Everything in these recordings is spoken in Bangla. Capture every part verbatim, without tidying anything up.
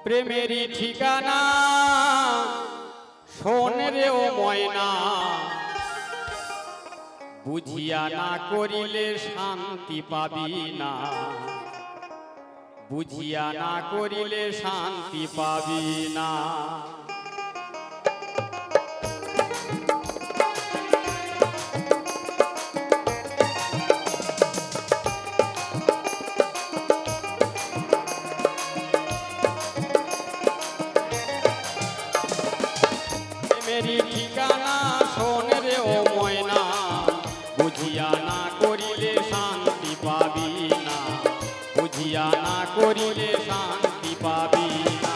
প্রেমেরই ঠিকানা শোন রে ও ময়না, বুঝিয়া না করিলে শান্তি পাবি না, বুঝিয়া না করিলে শান্তি পাবি না। প্রেমেরই ঠিকানা শোন রে ও ময়না, বুঝিয়া না করিলে শান্তি পাবি না, বুঝিয়া না করিলে শান্তি পাবি না।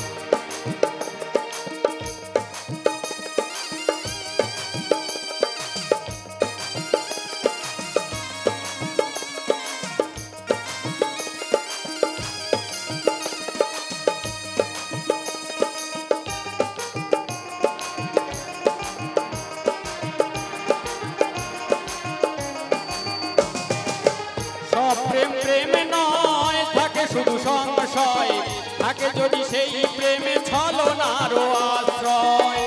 প্রেম প্রেম নয়, থাকে শুধু সংশয়, থাকে যদি সেই প্রেমে ছলনার আশ্রয়।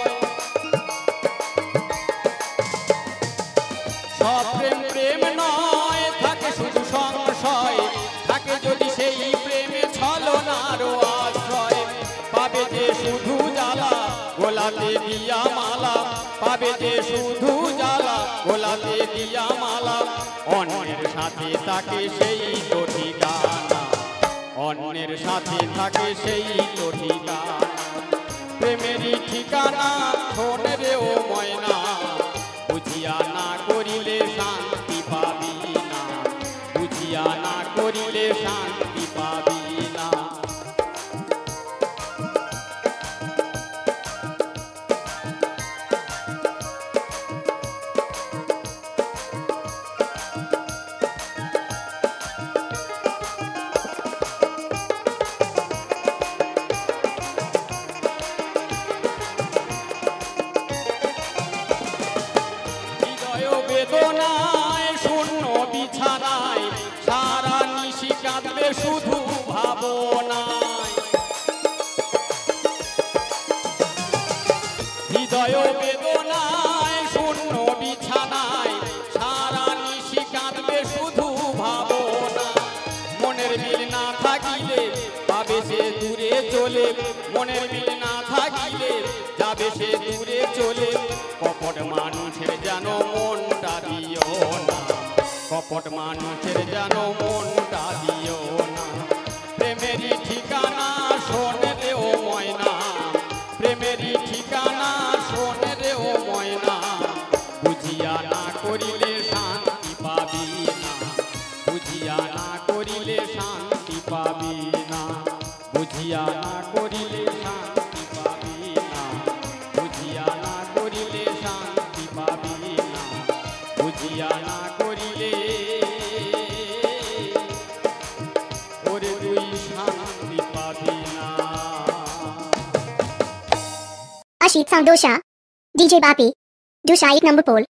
সব প্রেম প্রেম নয়, থাকে শুধু সংশয়, থাকে যদি সেই প্রেমে ছলনার আশ্রয়। পাবে যে শুধু জ্বালা গোলাতে দিয়া মালা, পাবে যে শুধু জ্বালা গোলাতে দিয়া মালা। অন্যের সাথে থাকে সেই তো ঠিকানা, অন্যের সাথে থাকে সেই তো ঠিকানা। প্রেমেরই ঠিকানা শোন রে ও ময়না, বুঝিয়া না করিলে শান্তি পাবি না, বুঝিয়া না করিলে শান্তি পাবি না। বেদনায় শূন্য বিছানায় সারা নিশি কাঁদবে শুধু ভাবনায়। হৃদয় বেদনায় শূন্য বিছানায় সারা নিশি কাঁদবে শুধু ভাবনা। মনের মিল না থাকিলে পাবে সে দূরে চলে, মনের মিল না থাকিলে যাবে সে দূরে চলে। কপট মানুষের যেন মনটা দিও না, কপট মানুষের যেন মনটা দিও না। প্রেমেরই ঠিকানা শোন রে ও ময়না, প্রেমেরই ঠিকানা শোন রে ও ময়না। বুঝিয়া না করিলে শান্তি পাবি না, বুঝিয়া না করিলে শান্তি পাবি না, বুঝিয়া না করিলে শান্তি পাবি না, বুঝিয়া না করিলে শান্তি পাবি না, বুঝিয়া না করিলে ওরে তুই শান্তি পাবি না। Ashit Sound Dosha, D J Bapi, Dosha एक number pole.